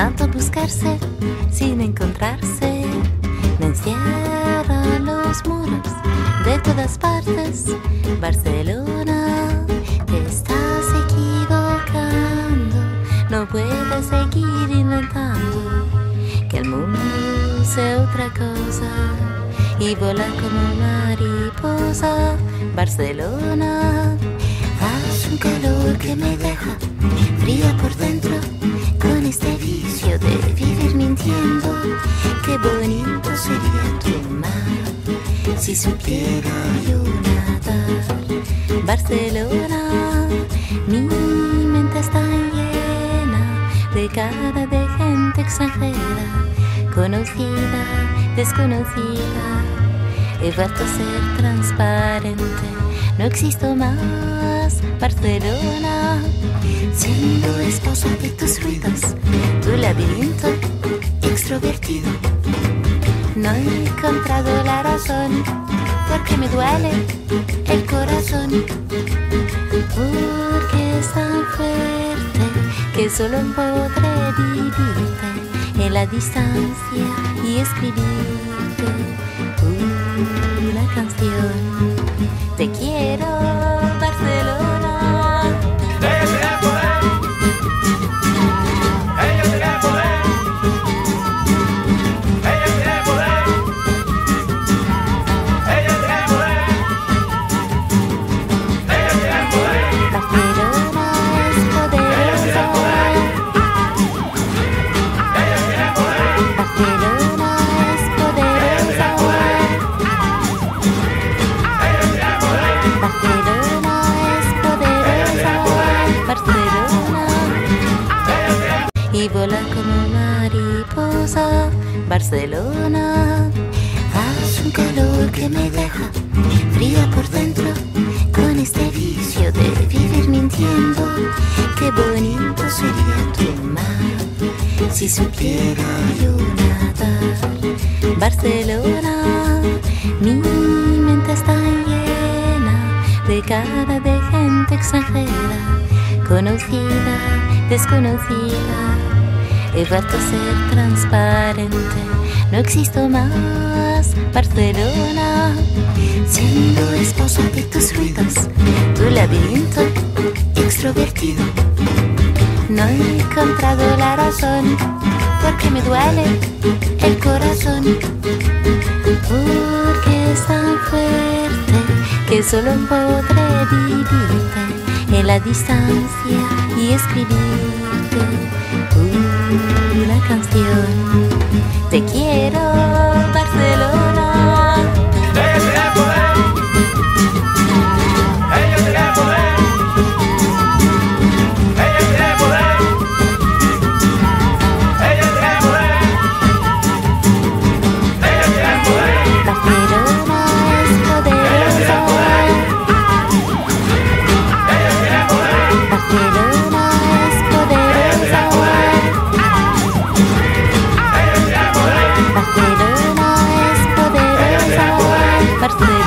tanto buscarse sin encontrarse. Me encierran los muros de todas partes. Barcelona, te estás equivocando. No puedes seguir inventando que el mundo sea otra cosa y volar como mariposa. Barcelona, hace un calor que me deja fría por dentro, con este vicio de vivir mintiendo. Qué bonito sería tu mar si supiera yo nadar. Barcelona, mi mente está llena de cara de gente extranjera, conocida, desconocida. He vuelto a ser transparente, no existo más. Barcelona, siendo esposa de tus ruidos, tu laberinto extrovertido. No he encontrado la razón, porque me duele el corazón, porque es tan fuerte que solo podré vivirte en la distancia y escribirte una canción. Te quiero, Barcelona. Ella tiene poder. Ella tiene poder. Ella tiene poder. Ella tiene poder. Ella tiene poder. Barcelona es poderosa. Ella tiene poder. Barcelona es poderosa. Barcelona es poderosa. Barcelona, y vola como mariposa. Barcelona, hace un calor que me deja fría por dentro, con este vicio de vivir mintiendo. Qué bonito sería tu mar si supiera yo nadar. Barcelona, mi mente está llena de cara de gente extranjera, conocida, desconocida. He vuelto a ser transparente, no existo más. Barcelona, siendo esposa de tus ruidos, tu laberinto extrovertido. No he encontrado la razón, porque me duele el corazón, porque es tan fuerte que solo podré vivirte en la distancia y escribirte una canción. Te quiero, Barcelona. Ella tiene poder. Ella tiene poder. Ella tiene poder. Ella tiene poder. Ella tiene poder. Barcelona es poderosa. Ella tiene poder. Barcelona es poderosa. Ella tiene poder. Barcelona es poderosa. Barcelona.